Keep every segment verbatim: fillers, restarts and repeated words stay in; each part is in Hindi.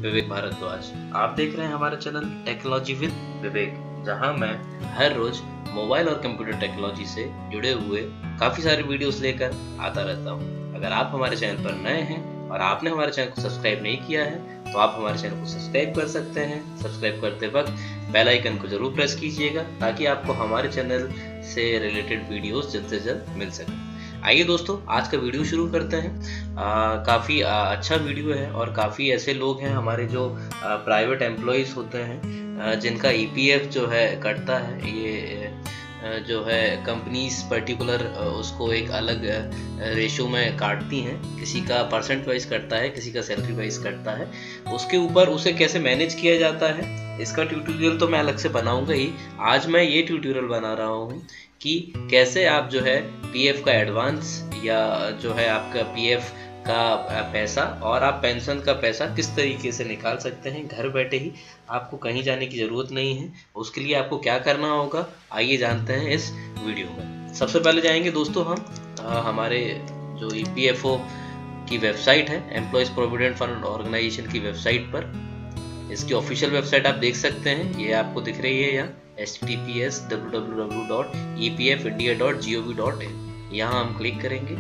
विवेक भारद्वाज। आप देख रहे हैं हमारा चैनल टेक्नोलॉजी विद विवेक, जहां मैं हर रोज मोबाइल और कंप्यूटर टेक्नोलॉजी से जुड़े हुए काफ़ी सारे वीडियोस लेकर आता रहता हूं। अगर आप हमारे चैनल पर नए हैं और आपने हमारे चैनल को सब्सक्राइब नहीं किया है तो आप हमारे चैनल को सब्सक्राइब कर सकते हैं। सब्सक्राइब करते वक्त बेल आइकन को जरूर प्रेस कीजिएगा ताकि आपको हमारे चैनल से रिलेटेड वीडियोस जल्द से जल्द मिल सके। आइए दोस्तों, आज का वीडियो शुरू करते हैं। काफ़ी अच्छा वीडियो है और काफ़ी ऐसे लोग हैं हमारे जो प्राइवेट एम्प्लॉयज़ होते हैं जिनका ई पी एफ जो है कटता है। ये जो है कंपनीज पर्टिकुलर उसको एक अलग रेशो में काटती हैं, किसी का परसेंट वाइज कटता है, किसी का सैलरी वाइज कटता है। उसके ऊपर उसे कैसे मैनेज किया जाता है इसका ट्यूटोरियल तो मैं अलग से बनाऊंगा ही। आज मैं ये ट्यूटोरियल बना रहा हूँ कि कैसे आप जो है पी एफ का एडवांस या जो है आपका पी एफ का पैसा और आप पेंशन का पैसा किस तरीके से निकाल सकते हैं घर बैठे ही। आपको कहीं जाने की ज़रूरत नहीं है। उसके लिए आपको क्या करना होगा आइए जानते हैं इस वीडियो में। सबसे पहले जाएंगे दोस्तों हम आ, हमारे जो ई पी एफ ओ की वेबसाइट है, एम्प्लॉयज़ प्रोविडेंट फंड ऑर्गेनाइजेशन की वेबसाइट पर। इसकी ऑफिशियल वेबसाइट आप देख सकते हैं, ये आपको दिख रही है यहाँ H T P S W W W dot E P F India dot G O V dot in. यहाँ हम क्लिक करेंगे।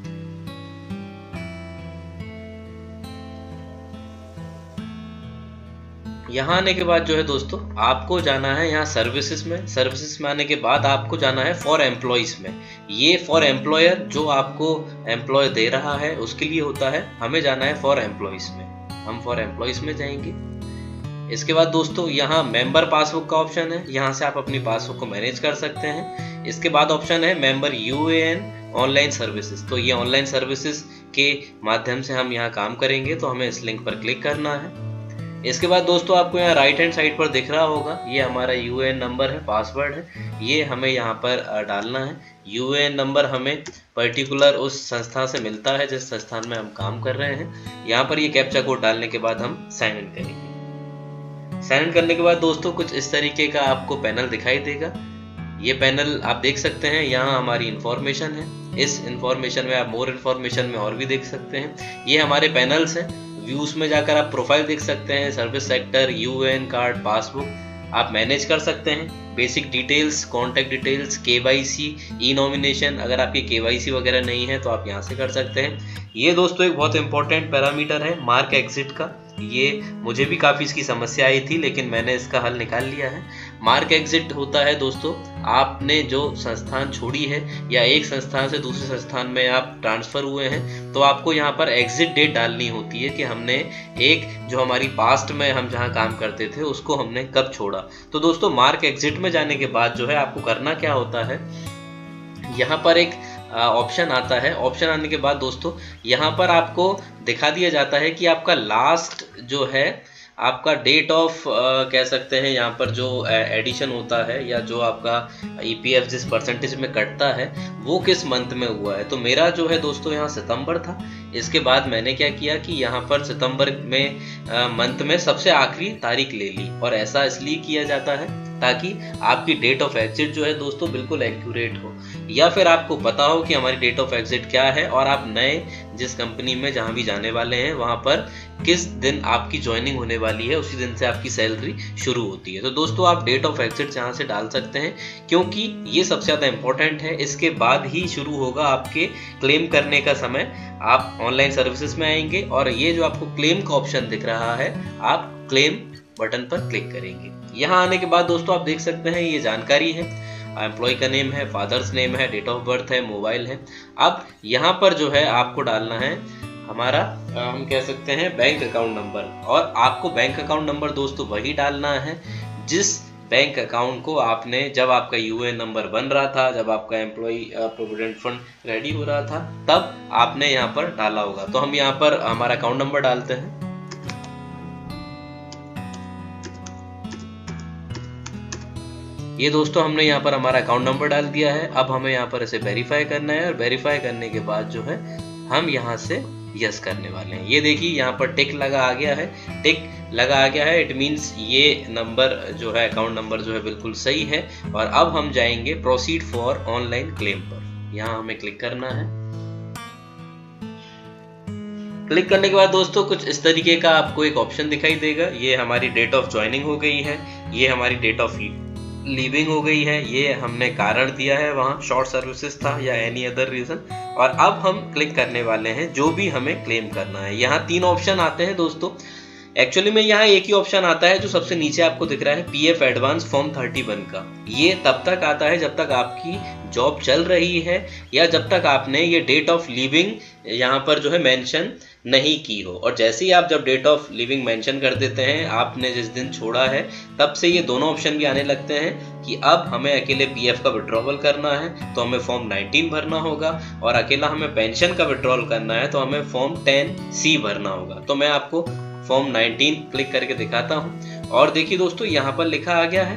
यहाँ आने के बाद जो है दोस्तों आपको जाना है यहाँ सर्विसेज में। सर्विसेज में आने के बाद आपको जाना है फॉर एम्प्लॉयज में। ये फॉर एम्प्लॉयर जो आपको एम्प्लॉय दे रहा है उसके लिए होता है। हमें जाना है फॉर एम्प्लॉयज में। हम फॉर एम्प्लॉयज में जाएंगे। इसके बाद दोस्तों यहाँ मेंबर पासबुक का ऑप्शन है, यहाँ से आप अपनी पासबुक को मैनेज कर सकते हैं। इसके बाद ऑप्शन है member U A N online services. तो ये ऑनलाइन सर्विसेज के माध्यम से हम यहाँ काम करेंगे, तो हमें इस लिंक पर क्लिक करना है। इसके बाद दोस्तों आपको यहाँ राइट हैंड साइड पर दिख रहा होगा, ये हमारा यू ए एन नंबर है, पासवर्ड है, ये हमें यहाँ पर डालना है। यू ए एन नंबर हमें पर्टिकुलर उस संस्था से मिलता है जिस संस्थान में हम काम कर रहे हैं। यहाँ पर ये कैप्चा कोड डालने के बाद हम साइन इन करेंगे। साइन इन करने के बाद दोस्तों कुछ इस तरीके का आपको पैनल दिखाई देगा। ये पैनल आप देख सकते हैं, यहाँ हमारी इंफॉर्मेशन है। इस इंफॉर्मेशन में आप मोर इंफॉर्मेशन में और भी देख सकते हैं। ये हमारे पैनल्स हैं। व्यूज में जाकर आप प्रोफाइल देख सकते हैं, service sector, U A N card, passbook आप मैनेज कर सकते हैं। Basic details, contact details, K Y C, E nomination. अगर आपकी के वाई सी वगैरह नहीं है तो आप यहाँ से कर सकते हैं। ये दोस्तों एक बहुत इंपॉर्टेंट पैरामीटर है मार्क एग्जिट का। ये मुझे भी काफ़ी इसकी समस्या आई थी लेकिन मैंने इसका हल निकाल लिया है। मार्क एग्जिट होता है दोस्तों, आपने जो संस्थान छोड़ी है या एक संस्थान से दूसरे संस्थान में आप ट्रांसफ़र हुए हैं तो आपको यहाँ पर एग्जिट डेट डालनी होती है कि हमने एक जो हमारी पास्ट में हम जहाँ काम करते थे उसको हमने कब छोड़ा। तो दोस्तों मार्क एग्जिट में जाने के बाद जो है आपको करना क्या होता है, यहाँ पर एक ऑप्शन आता है। ऑप्शन आने के बाद दोस्तों यहाँ पर आपको दिखा दिया जाता है कि आपका लास्ट जो है आपका डेट ऑफ कह सकते हैं यहाँ पर जो एडिशन होता है या जो आपका ई पी एफ जिस परसेंटेज में कटता है वो किस मंथ में हुआ है। तो मेरा जो है दोस्तों यहाँ सितंबर था। इसके बाद मैंने क्या किया कि यहाँ पर सितंबर में मंथ में सबसे आखिरी तारीख ले ली। और ऐसा इसलिए किया जाता है ताकि आपकी डेट ऑफ एग्जिट जो है दोस्तों बिल्कुल एक्यूरेट हो, या फिर आपको पता हो कि हमारी डेट ऑफ एग्जिट क्या है और आप नए जिस कंपनी में जहाँ भी जाने वाले हैं वहाँ पर किस दिन आपकी ज्वाइनिंग होने वाली है, उसी दिन से आपकी सैलरी शुरू होती है। तो दोस्तों आप डेट ऑफ एग्जिट यहाँ से डाल सकते हैं क्योंकि ये सबसे ज़्यादा इंपॉर्टेंट है। इसके बाद ही शुरू होगा आपके क्लेम करने का समय। आप ऑनलाइन सर्विसेज में आएंगे और ये जो आपको क्लेम का ऑप्शन दिख रहा है आप क्लेम बटन पर क्लिक करेंगे। यहाँ आने के बाद दोस्तों आप देख सकते हैं ये जानकारी है, एम्प्लॉय का नेम है, फादर्स नेम है, डेट ऑफ बर्थ है, मोबाइल है। अब यहाँ पर जो है आपको डालना है हमारा हम कह सकते हैं बैंक अकाउंट नंबर। और आपको बैंक अकाउंट नंबर दोस्तों वही डालना है जिस बैंक अकाउंट को आपने जब आपका यू ए एन नंबर बन रहा था, जब आपका एम्प्लॉय प्रोविडेंट फंड रेडी हो रहा था तब आपने यहाँ पर डाला होगा। तो हम यहाँ पर हमारा अकाउंट नंबर डालते हैं। ये दोस्तों हमने यहाँ पर हमारा अकाउंट नंबर डाल दिया है। अब हमें यहाँ पर इसे वेरीफाई करना है और वेरीफाई करने के बाद जो है हम यहाँ से यस करने वाले हैं। ये देखिए यहाँ पर टिक लगा आ गया है, टिक लगा आ गया है। इट मीन्स ये नंबर जो है अकाउंट नंबर जो है बिल्कुल सही है। और अब हम जाएंगे प्रोसीड फॉर ऑनलाइन क्लेम पर, यहाँ हमें क्लिक करना है। क्लिक करने के बाद दोस्तों कुछ इस तरीके का आपको एक ऑप्शन दिखाई देगा। ये हमारी डेट ऑफ ज्वाइनिंग हो गई है, ये हमारी डेट ऑफ लीविंग हो गई है, ये हमने कारण दिया है, वहाँ शॉर्ट सर्विसेज था या एनी अदर रीजन। और अब हम क्लिक करने वाले हैं जो भी हमें क्लेम करना है। यहाँ तीन ऑप्शन आते हैं दोस्तों। एक्चुअली में यहाँ एक ही ऑप्शन आता है जो सबसे नीचे आपको दिख रहा है, PF advance form thirty one का। ये तब तक आता है जब तक आपकी जॉब चल रही है या जब तक आपने ये डेट ऑफ लीविंग यहाँ पर जो है मेंशन नहीं की हो। और जैसे ही आप जब डेट ऑफ लीविंग मेंशन कर देते हैं, आपने जिस दिन छोड़ा है, तब से ये दोनों ऑप्शन भी आने लगते हैं कि अब हमें अकेले पीएफ का विड्रॉवल करना है तो हमें फॉर्म नाइनटीन भरना होगा, और अकेला हमें पेंशन का विड्रॉवल करना है तो हमें फॉर्म टेन सी भरना होगा। तो मैं आपको फॉर्म नाइनटीन क्लिक करके दिखाता हूँ। और देखिए दोस्तों, यहाँ पर लिखा आ गया है,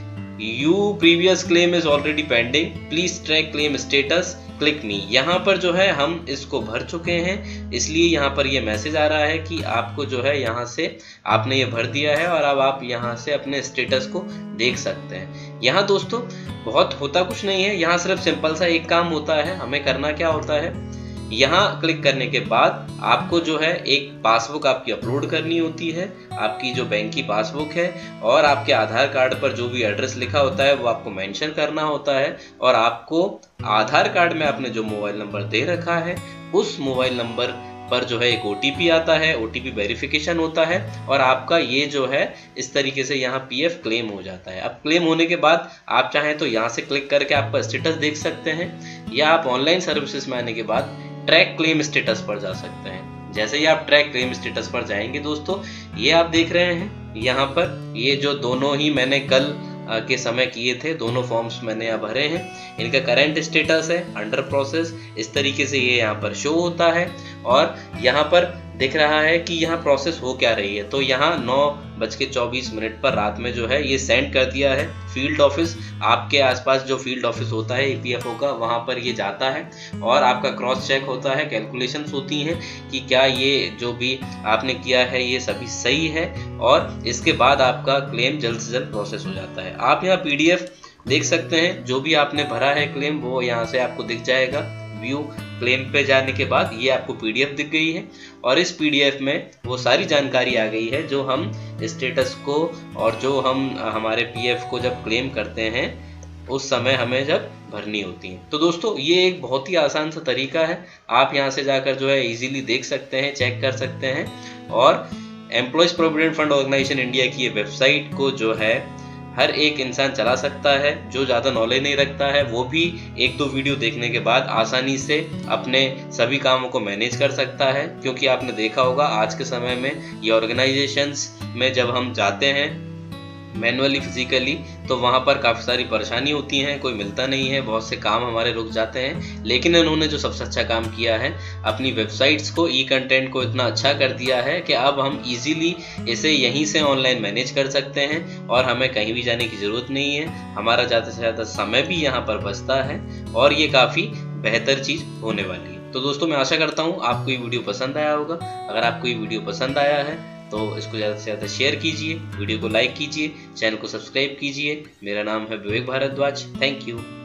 you previous claim is already pending, please track claim status, click me. यहाँ पर जो है हम इसको भर चुके हैं, इसलिए यहाँ पर ये मैसेज आ रहा है कि आपको जो है यहाँ से आपने ये भर दिया है और अब आप यहाँ से अपने स्टेटस को देख सकते हैं। यहाँ दोस्तों बहुत होता कुछ नहीं है, यहाँ सिर्फ सिंपल सा एक काम होता है। हमें करना क्या होता है, यहाँ क्लिक करने के बाद आपको जो है एक पासबुक आपकी अपलोड करनी होती है, आपकी जो बैंक की पासबुक है, और आपके आधार कार्ड पर जो भी एड्रेस लिखा होता है वो आपको मेंशन करना होता है। और आपको आधार कार्ड में आपने जो मोबाइल नंबर दे रखा है उस मोबाइल नंबर पर जो है एक ओटीपी आता है, ओटीपी वेरिफिकेशन होता है, और आपका ये जो है इस तरीके से यहाँ पीएफ क्लेम हो जाता है। अब क्लेम होने के बाद आप चाहें तो यहाँ से क्लिक करके आपका स्टेटस देख सकते हैं, या आप ऑनलाइन सर्विसेज में आने के बाद ट्रैक क्लेम स्टेटस पर जा सकते हैं। जैसे ही आप ट्रैक क्लेम स्टेटस पर जाएंगे दोस्तों, ये आप देख रहे हैं यहाँ पर ये जो दोनों ही मैंने कल के समय किए थे, दोनों फॉर्म्स मैंने यहाँ भरे हैं, इनका करंट स्टेटस है अंडर प्रोसेस, इस तरीके से ये यहाँ पर शो होता है। और यहाँ पर दिख रहा है कि यहाँ प्रोसेस हो क्या रही है। तो यहाँ नौ बज के चौबीस मिनट पर रात में जो है ये सेंड कर दिया है फील्ड ऑफिस। आपके आसपास जो फील्ड ऑफिस होता है ईपीएफओ का, वहाँ पर ये जाता है और आपका क्रॉस चेक होता है, कैलकुलेशंस होती हैं कि क्या ये जो भी आपने किया है ये सभी सही है, और इसके बाद आपका क्लेम जल्द से जल्द प्रोसेस हो जाता है। आप यहाँ पीडीएफ देख सकते हैं, जो भी आपने भरा है क्लेम वो यहाँ से आपको दिख जाएगा। व्यू क्लेम पे जाने के बाद ये आपको पीडीएफ दिख गई है, और इस पीडीएफ में वो सारी जानकारी आ गई है जो हम स्टेटस को और जो हम हमारे पीएफ को जब क्लेम करते हैं उस समय हमें जब भरनी होती है। तो दोस्तों ये एक बहुत ही आसान सा तरीका है, आप यहाँ से जाकर जो है इजीली देख सकते हैं, चेक कर सकते हैं। और employees provident fund organisation India की ये वेबसाइट को जो है हर एक इंसान चला सकता है। जो ज़्यादा नॉलेज नहीं रखता है वो भी एक दो वीडियो देखने के बाद आसानी से अपने सभी कामों को मैनेज कर सकता है, क्योंकि आपने देखा होगा आज के समय में ये ऑर्गेनाइजेशंस में जब हम जाते हैं मैनुअली फिजिकली, तो वहाँ पर काफ़ी सारी परेशानी होती हैं, कोई मिलता नहीं है, बहुत से काम हमारे रुक जाते हैं। लेकिन इन्होंने जो सबसे अच्छा काम किया है, अपनी वेबसाइट्स को, ई कंटेंट को इतना अच्छा कर दिया है कि अब हम इजीली इसे यहीं से ऑनलाइन मैनेज कर सकते हैं और हमें कहीं भी जाने की ज़रूरत नहीं है। हमारा ज़्यादा से ज़्यादा समय भी यहाँ पर बचता है और ये काफ़ी बेहतर चीज़ होने वाली है। तो दोस्तों मैं आशा करता हूँ आपको ये वीडियो पसंद आया होगा। अगर आपको ये वीडियो पसंद आया है तो इसको ज़्यादा से ज़्यादा शेयर कीजिए, वीडियो को लाइक कीजिए, चैनल को सब्सक्राइब कीजिए। मेरा नाम है विवेक भारद्वाज। Thank you.